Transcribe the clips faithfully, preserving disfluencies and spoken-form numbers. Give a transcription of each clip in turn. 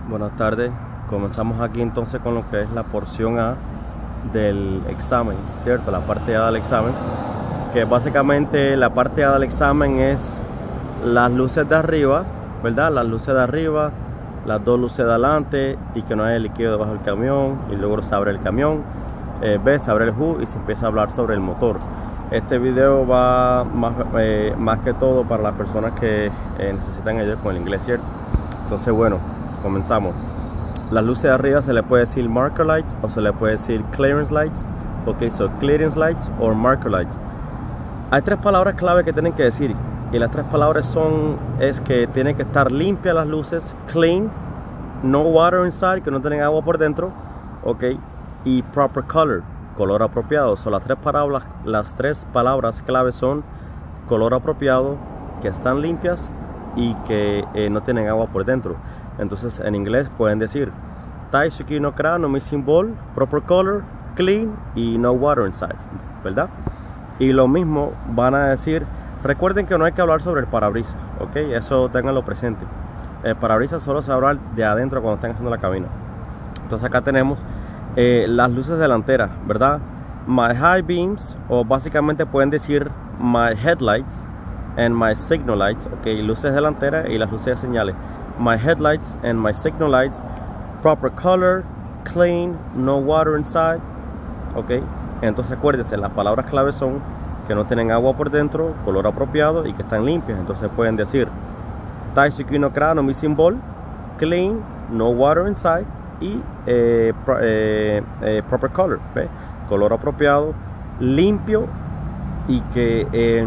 Buenas tardes, comenzamos aquí entonces con lo que es la porción A del examen, ¿cierto? La parte A del examen, que básicamente la parte A del examen es las luces de arriba, ¿verdad? Las luces de arriba, las dos luces de adelante y que no haya líquido debajo del camión, y luego se abre el camión, eh, ves, se abre el H U D y se empieza a hablar sobre el motor. Este video va más, eh, más que todo para las personas que eh, necesitan ayuda con el inglés, ¿cierto? Entonces, bueno, comenzamos. Las luces de arriba se le puede decir marker lights o se le puede decir clearance lights. Ok, so clearance lights o marker lights. Hay tres palabras clave que tienen que decir, y las tres palabras son es que tienen que estar limpias las luces, clean, no water inside, que no tienen agua por dentro, ok, y proper color, color apropiado. So, las tres palabras, las tres palabras clave son color apropiado, que están limpias y que eh, no tienen agua por dentro. Entonces en inglés pueden decir Tai Suki no Kra no Missing Ball, proper color, clean y no water inside, ¿verdad? Y lo mismo van a decir. Recuerden que no hay que hablar sobre el parabrisas, ok, eso ténganlo presente. El parabrisas solo se habla de adentro cuando están haciendo la cabina. Entonces acá tenemos eh, las luces delanteras, ¿verdad? My high beams, o básicamente pueden decir my headlights and my signal lights, ok, luces delanteras y las luces de señales. My headlights and my signal lights, proper color, clean, no water inside, ok. Entonces acuérdense, las palabras claves son que no tienen agua por dentro, color apropiado y que están limpias. Entonces pueden decir Tai Suki no Kra no Missing Ball, clean, no water inside y eh, pro, eh, eh, proper color, ¿ve? Color apropiado, limpio y que eh,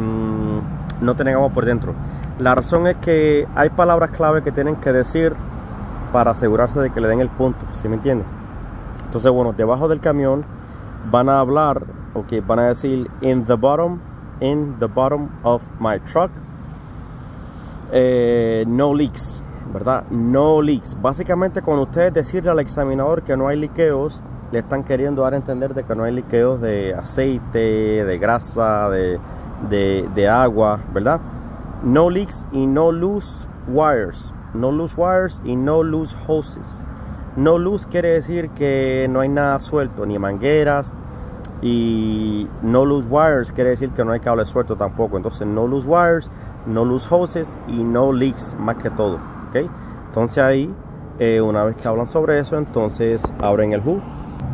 no tienen agua por dentro. La razón es que hay palabras clave que tienen que decir para asegurarse de que le den el punto, ¿sí me entienden? Entonces, bueno, debajo del camión van a hablar, ok, van a decir in the bottom, in the bottom of my truck, eh, no leaks, ¿verdad? No leaks. Básicamente, cuando ustedes decirle al examinador que no hay liqueos, le están queriendo dar a entender de que no hay liqueos de aceite, de grasa, de, de, de agua, ¿verdad? No leaks y no loose wires. No loose wires y no loose hoses. No loose quiere decir que no hay nada suelto, ni mangueras. Y no loose wires quiere decir que no hay cable suelto tampoco. Entonces no loose wires, no loose hoses y no leaks más que todo, ¿ok? Entonces ahí, eh, una vez que hablan sobre eso, entonces abren el H U D.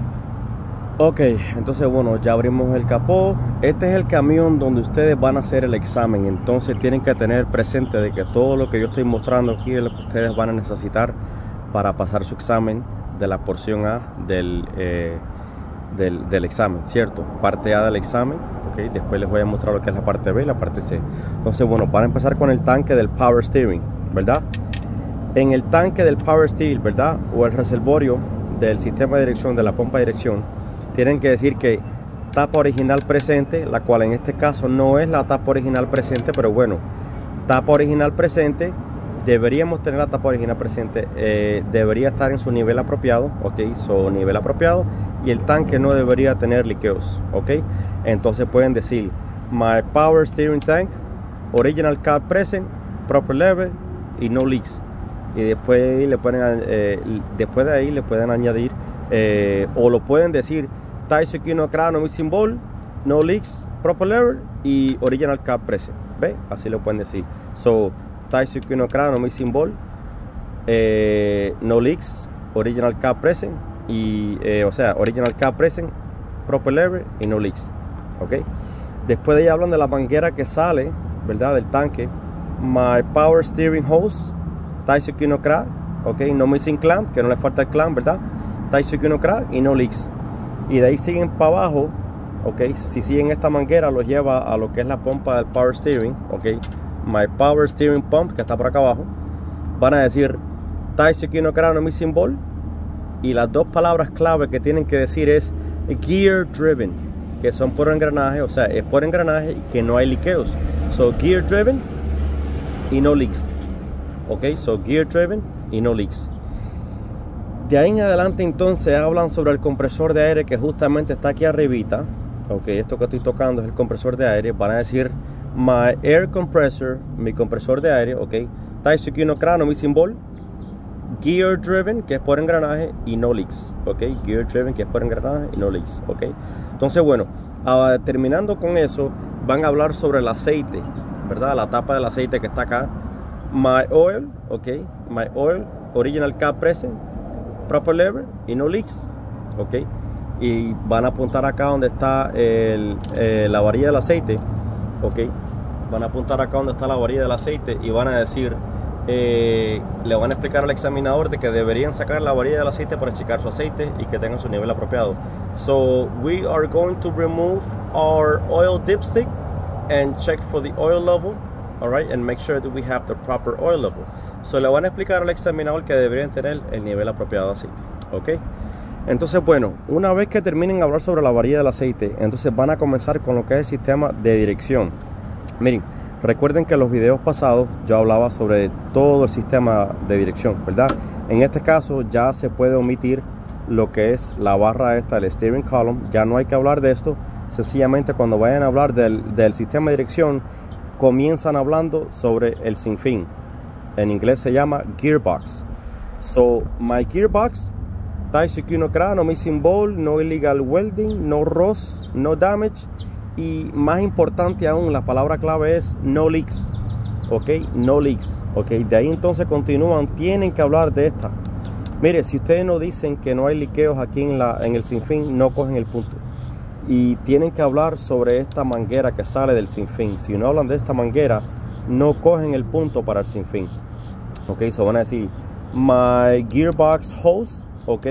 Ok, entonces bueno, ya abrimos el capó. Este es el camión donde ustedes van a hacer el examen. Entonces tienen que tener presente de que todo lo que yo estoy mostrando aquí es lo que ustedes van a necesitar para pasar su examen de la porción A del, eh, del, del examen, ¿cierto? Parte A del examen, ok. Después les voy a mostrar lo que es la parte B y la parte C. Entonces bueno, van a empezar con el tanque del power steering, ¿verdad? En el tanque del power steering, ¿verdad? O el reservorio del sistema de dirección, de la pompa de dirección, tienen que decir que tapa original presente, la cual en este caso no es la tapa original presente, pero bueno, tapa original presente, deberíamos tener la tapa original presente, eh, debería estar en su nivel apropiado, ok, su nivel apropiado, y el tanque no debería tener liqueos, ok. Entonces pueden decir my power steering tank, original cap present, proper level y no leaks. Y después de ahí le pueden, eh, después de ahí le pueden añadir, eh, o lo pueden decir Tai Suki no Kra no Missing Ball, no leaks, proper level y original cap present, ¿ve? Así lo pueden decir. So, Tai Suki no Kra no Missing Ball, eh, no leaks, original cap present y, eh, o sea, original cap present, proper level y no leaks, ok. Después de ahí hablan de la manguera que sale, ¿verdad? Del tanque. My power steering hose, Tai Suki no Kra, ok, no missing clamp, que no le falta el clamp, ¿verdad? Tai Suki no Kra y no leaks. Y de ahí siguen para abajo, ok. Si siguen esta manguera, los lleva a lo que es la pompa del power steering, ok. My power steering pump, que está por acá abajo. Van a decir Tai Suki no Kra no Missing Ball. Y las dos palabras clave que tienen que decir es gear driven, que son por engranaje, o sea, es por engranaje y que no hay liqueos. So gear driven y no leaks, ok. So gear driven y no leaks. De ahí en adelante entonces hablan sobre el compresor de aire, que justamente está aquí arribita, ok. Esto que estoy tocando es el compresor de aire. Van a decir my air compressor, mi compresor de aire, ok. Tai Suki no Kra no Missing Ball, gear driven, que es por engranaje, y no leaks, ok, gear driven, que es por engranaje, y no leaks, ok. Entonces, bueno, uh, terminando con eso, van a hablar sobre el aceite, ¿verdad? La tapa del aceite que está acá. My oil, ok, my oil, original cap present, proper lever, y no leaks, ok. Y van a apuntar acá donde está el, eh, la varilla del aceite, ok. Van a apuntar acá donde está la varilla del aceite y van a decir, eh, le van a explicar al examinador de que deberían sacar la varilla del aceite para checar su aceite y que tengan su nivel apropiado. So we are going to remove our oil dipstick and check for the oil level, all right, and make sure that we have the proper oil level. So le van a explicar al examinador que deberían tener el nivel apropiado de aceite, ok. Entonces, bueno, una vez que terminen de hablar sobre la varilla del aceite, entonces van a comenzar con lo que es el sistema de dirección. Miren, recuerden que en los videos pasados yo hablaba sobre todo el sistema de dirección, ¿verdad? En este caso ya se puede omitir lo que es la barra esta del steering column. Ya no hay que hablar de esto. Sencillamente cuando vayan a hablar del, del sistema de dirección, comienzan hablando sobre el sinfín. En inglés se llama gearbox. So, my gearbox, tie secure no crack, no missing ball, no illegal welding, no rust, no damage. Y más importante aún, la palabra clave es no leaks, ok, no leaks, ok. De ahí entonces continúan, tienen que hablar de esta. Mire, si ustedes no dicen que no hay liqueos aquí en, la, en el sinfín, no cogen el punto. Y tienen que hablar sobre esta manguera que sale del sinfín. Si no hablan de esta manguera, no cogen el punto para el sinfín, ok. So van a decir my gearbox hose, ok.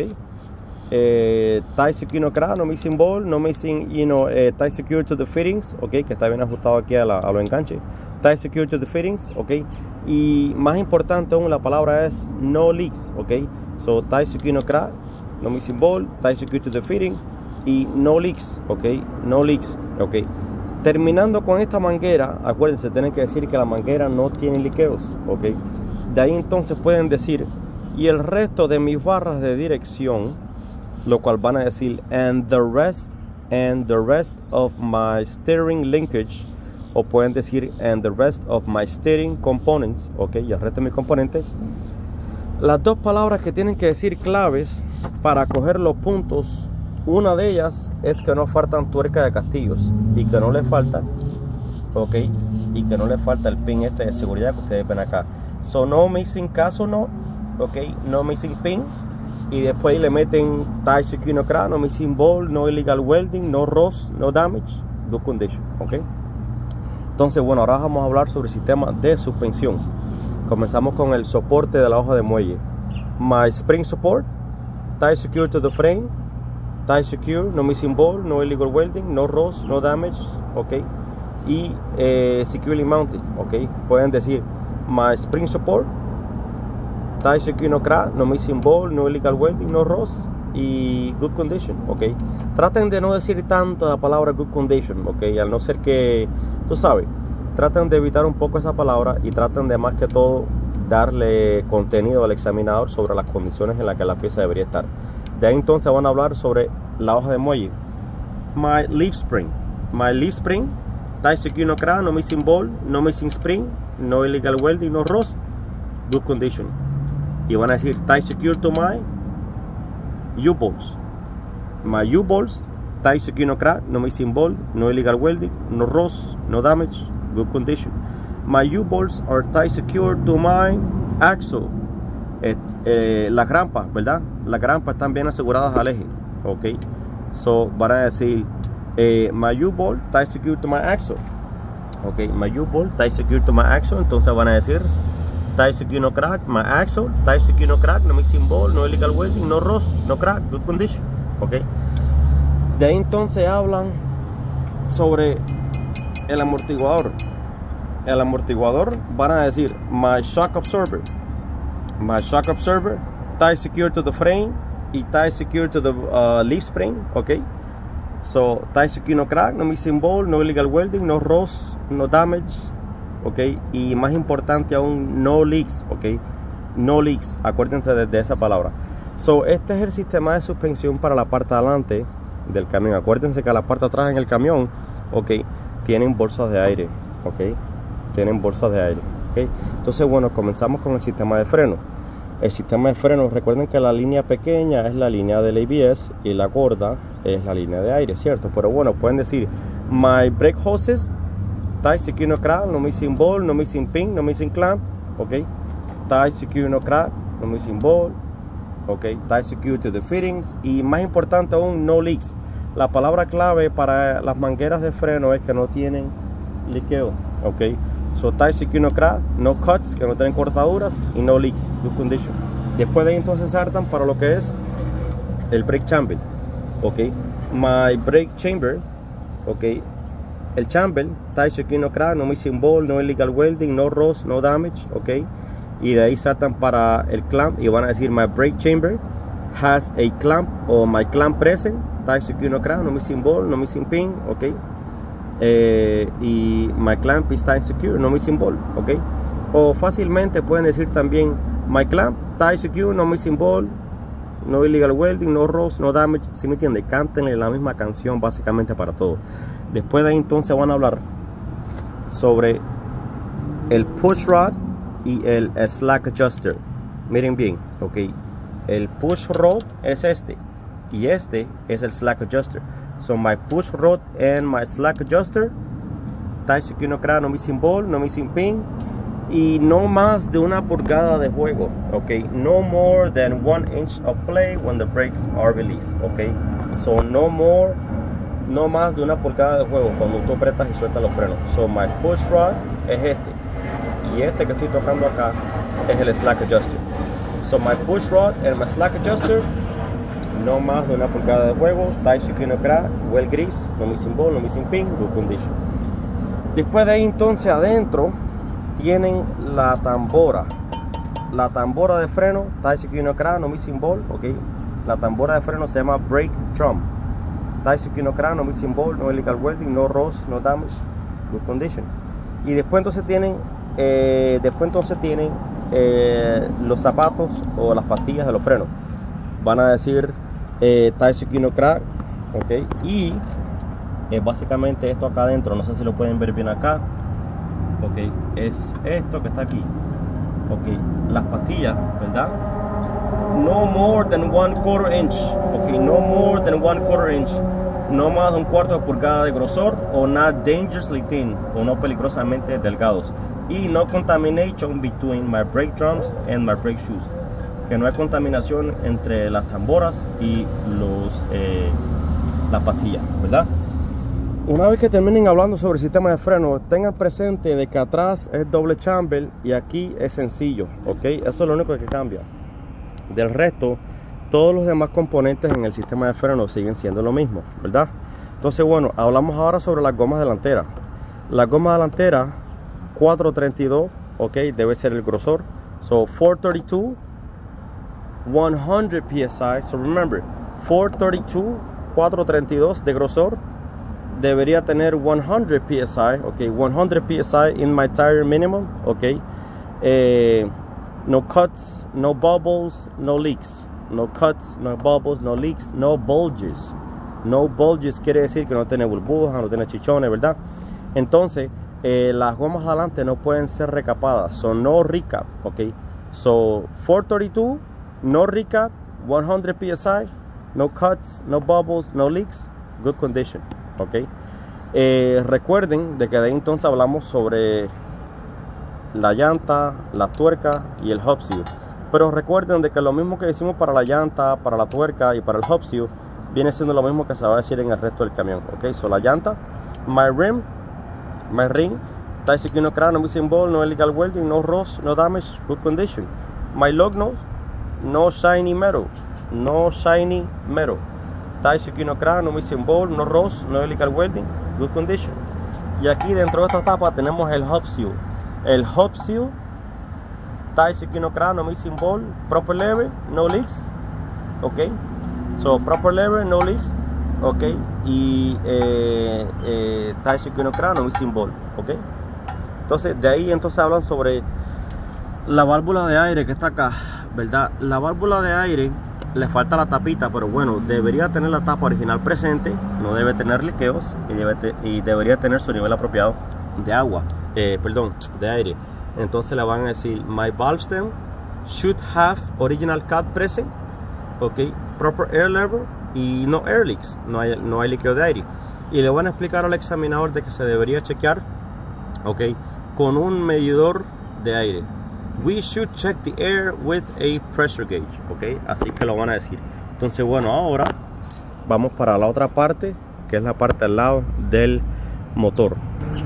Eh, tie secure no crack, no missing ball, no missing, you know, eh, tie secure to the fittings, ok, que está bien ajustado aquí a, la, a los enganches. Tie secure to the fittings, ok. Y más importante aún, la palabra es no leaks, ok. So tie secure no crack, no missing ball, tie secure to the fitting y no leaks, ok, no leaks, ok. Terminando con esta manguera, acuérdense, tienen que decir que la manguera no tiene liqueos, ok. De ahí entonces pueden decir, y el resto de mis barras de dirección, lo cual van a decir and the rest and the rest of my steering linkage, o pueden decir and the rest of my steering components, ok, y el resto de mis componentes. Las dos palabras que tienen que decir claves para coger los puntos, una de ellas es que no faltan tuercas de castillos y que no le falta, ok, y que no le falta el pin este de seguridad que ustedes ven acá. So no missing caso, no, ok, no missing pin. Y después le meten tie secure no crack, no missing ball, no illegal welding, no rust, no damage, good condition, ok. Entonces, bueno, ahora vamos a hablar sobre el sistema de suspensión. Comenzamos con el soporte de la hoja de muelle. My spring support, tie secure to the frame, tie secure, no missing ball, no illegal welding, no rust, no damage, ok. Y eh, securely mounted, ok. Pueden decir my spring support, tie secure no crack, no missing ball, no illegal welding, no rust y good condition, ok. Traten de no decir tanto la palabra good condition, ok, al no ser que, tú sabes, traten de evitar un poco esa palabra y traten de más que todo darle contenido al examinador sobre las condiciones en las que la pieza debería estar. De ahí entonces van a hablar sobre la hoja de muelle. My leaf spring, my leaf spring, tie secure no crack, no missing ball, no missing spring, no illegal welding, no rust, good condition. Y van a decir tie secure to my U-bolts. My U-bolts, tie secure no crack, no missing ball, no illegal welding, no rust, no damage, good condition. My U-bolts are tie secure to my axle. Eh, eh, las grampas, ¿verdad? Las grampas están bien aseguradas al eje, ok. So van a decir eh, my U-bolt tie secure to my axle, ok. My U-bolt tie secure to my axle. Entonces van a decir tie secure no crack, my axle, tie secure no crack, no missing ball, no illegal welding, no rust, no crack, good condition, ok. De ahí entonces hablan sobre el amortiguador. El amortiguador van a decir my shock absorber, my shock absorber, tie secure to the frame y tie secure to the uh, leaf spring, ok. So tie secure no crack, no missing ball, no illegal welding, no rust, no damage, ok. Y más importante aún, no leaks, ok, no leaks, acuérdense de, de esa palabra. So este es el sistema de suspensión para la parte de adelante del camión. Acuérdense que a la parte de atrás en el camión, ok, tienen bolsas de aire, ok, tienen bolsas de aire, ok. Entonces, bueno, comenzamos con el sistema de freno. El sistema de frenos, recuerden que la línea pequeña es la línea del A B S y la gorda es la línea de aire, ¿cierto? Pero bueno, pueden decir, my brake hoses, tie secure no crack, no missing ball, no missing pin, no missing clamp, ok. Tie secure no crack, no missing ball, ok. Tie secure to the fittings y más importante aún, no leaks. La palabra clave para las mangueras de freno es que no tienen liqueo, ok. So tie secure no crack, no cuts, que no tienen cortaduras y no leaks, good condition. Después de ahí entonces saltan para lo que es el brake chamber, ok. My brake chamber, ok. El chamber, tie secure no crack, no missing ball, no illegal welding, no rust, no damage, ok. Y de ahí saltan para el clamp y van a decir my brake chamber has a clamp o my clamp present, tie secure no crack, no missing ball, no missing pin, ok. Eh, y my clamp is tie secure, no missing ball, ok. O fácilmente pueden decir también my clamp, tie secure, no missing ball, no illegal welding, no rust, no damage. Si me entiende, cántenle la misma canción básicamente para todo. Después de ahí entonces van a hablar sobre el push rod y el, el slack adjuster. Miren bien, ok. El push rod es este y este es el slack adjuster. So my push rod and my slack adjuster, tie secure no crack, no missing ball, no missing pin y no más de una pulgada de juego, ok. No more than one inch of play when the brakes are released, ok. So no more, no más de una pulgada de juego cuando tú apretas y sueltas los frenos. So my push rod es este y este que estoy tocando acá es el slack adjuster. So my push rod and my slack adjuster, no más de una pulgada de juego, tie secure no crack, well grease, no missing ball, no missing pin, good condition. Después de ahí entonces adentro tienen la tambora, la tambora de freno, tie secure no crack, no missing ball, ok. La tambora de freno se llama brake drum, tie secure no crack, no missing ball, no illegal welding, no rust, no damage, good condition. Y después entonces tienen, eh, después entonces tienen eh, los zapatos o las pastillas de los frenos. Van a decir eh, tie secure no crack, ok. Y eh, básicamente esto acá adentro, no sé si lo pueden ver bien acá, ok. Es esto que está aquí, ok. Las pastillas, ¿verdad? No more than one quarter inch, ok. No more than one quarter inch, no más de un cuarto de pulgada de grosor o not dangerously thin o no peligrosamente delgados. Y no contamination between my brake drums and my brake shoes, que no hay contaminación entre las tamboras y los eh, las pastillas, ¿verdad? Una vez que terminen hablando sobre el sistema de freno, tengan presente de que atrás es doble chamber y aquí es sencillo, ok. Eso es lo único que cambia. Del resto, todos los demás componentes en el sistema de freno siguen siendo lo mismo, ¿verdad? Entonces, bueno, hablamos ahora sobre las gomas delanteras. La goma delantera cuatrocientos treinta y dos, ok, debe ser el grosor. So cuatrocientos treinta y dos, cien P S I. So remember, cuatrocientos treinta y dos, cuatrocientos treinta y dos de grosor debería tener cien P S I, ok, cien P S I in my tire minimum, ok. Eh, no cuts, no bubbles, no leaks. No cuts, no bubbles, no leaks, no bulges. No bulges quiere decir que no tiene burbujas, no tiene chichones, ¿verdad? Entonces, eh, las gomas de adelante no pueden ser recapadas, son no recap, ok. So, cuatrocientos treinta y dos, no recap, cien P S I, no cuts, no bubbles, no leaks, good condition, ok. Eh, recuerden de que de ahí entonces hablamos sobre la llanta, la tuerca y el hub seal. Pero recuerden de que lo mismo que decimos para la llanta, para la tuerca y para el hub seal viene siendo lo mismo que se va a decir en el resto del camión, ok. So la llanta, my rim, my ring, tie secure no crack, no missing ball, no illegal welding, no rust, no damage, good condition. My lug nose, no shiny metal, no shiny metal, tie secure no crack, no missing ball, no rust, no illegal welding, good condition. Y aquí dentro de esta tapa tenemos el hub seal. El hub seal, tie secure no crack, no missing ball, proper lever, no leaks, ok. So proper lever, no leaks, ok. Y eh, eh, tie secure no crack, no missing ball, ok. Entonces de ahí entonces hablan sobre la válvula de aire que está acá, ¿verdad? La válvula de aire le falta la tapita, pero bueno, debería tener la tapa original presente, no debe tener liqueos y, debe te, y debería tener su nivel apropiado de agua, eh, perdón, de aire. Entonces le van a decir my valve stem, should have original cat present, ok, proper air level y no air leaks, no hay, no hay líquido de aire. Y le van a explicar al examinador de que se debería chequear, ok, con un medidor de aire. We should check the air with a pressure gauge, ok, así que lo van a decir. Entonces, bueno, ahora vamos para la otra parte, que es la parte al lado del motor.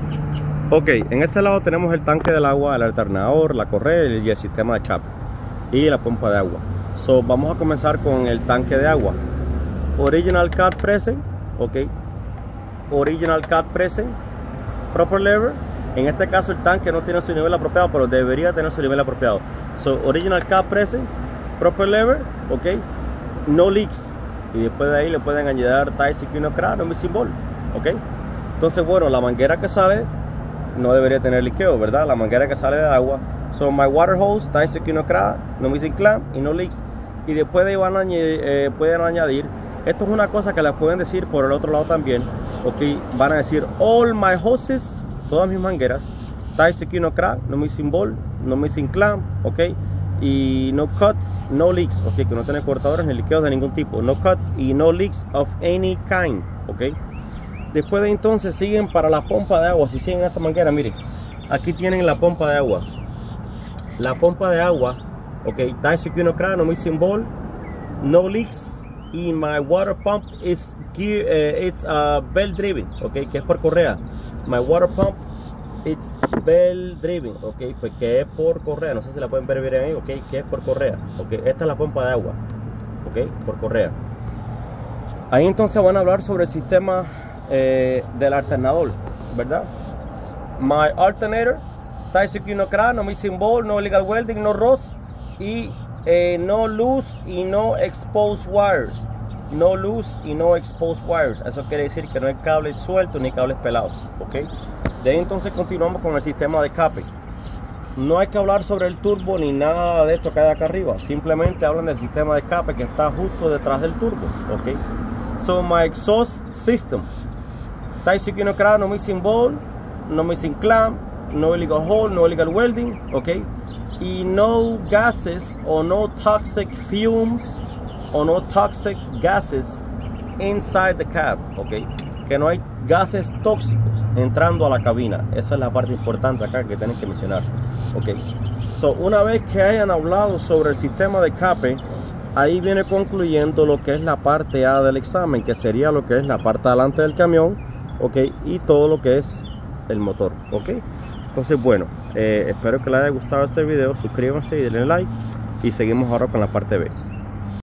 Ok, en este lado tenemos el tanque del agua, el alternador, la correa y el sistema de escape y la pompa de agua. So, vamos a comenzar con el tanque de agua. Original cat present, ok, original cat present, proper level. En este caso el tanque no tiene su nivel apropiado, pero debería tener su nivel apropiado. So, original cat present, proper level, ok, no leaks. Y después de ahí le pueden añadir Tyse Equinox, no missing ball, ok. Entonces, bueno, la manguera que sale no debería tener liqueo, ¿verdad? La manguera que sale de agua. So, my water hose, Tyse Equinox, no missing clamp y no leaks. Y después de ahí van a añadir, eh, pueden añadir, esto es una cosa que les pueden decir por el otro lado también, ok. Van a decir, all my hoses, todas mis mangueras, Tyse Equinox, no missing ball, no missing clamp, ok. Y no cuts, no leaks, ok, que no tienen cortadores ni liqueos de ningún tipo, no cuts y no leaks of any kind, ok. Después de entonces siguen para la pompa de agua. Si siguen esta manguera, miren, aquí tienen la pompa de agua, la pompa de agua, ok, Tyse Equinox, no missing ball, no leaks, y my water pump is gear, uh, it's uh, belt driven, ok, que es por correa. My water pump it's belt driven, ok, pues que es por correa, no sé si la pueden ver bien ahí, ok, que es por correa, ok, esta es la pompa de agua, ok, por correa. Ahí entonces van a hablar sobre el sistema eh, del alternador, ¿verdad? My alternator, Tyse Equinox, no missing ball, no illegal welding, no rust y eh, no loose y no exposed wires, no loose y no exposed wires. Eso quiere decir que no hay cables sueltos ni cables pelados, ok. De ahí entonces continuamos con el sistema de escape. No hay que hablar sobre el turbo ni nada de esto que hay acá arriba, simplemente hablan del sistema de escape que está justo detrás del turbo, ok. So my exhaust system, Tyse Equinox, no missing ball, no missing clamp, no illegal hole, no illegal welding, ok, y no gases o no toxic fumes o no toxic gases inside the cab, ok, que no hay gases tóxicos entrando a la cabina. Esa es la parte importante acá que tienen que mencionar, ok. So, una vez que hayan hablado sobre el sistema de escape, ahí viene concluyendo lo que es la parte A del examen, que sería lo que es la parte delante del camión, ok, y todo lo que es el motor, ok. Entonces, bueno, eh, espero que les haya gustado este video. Suscríbanse y denle like y seguimos ahora con la parte B.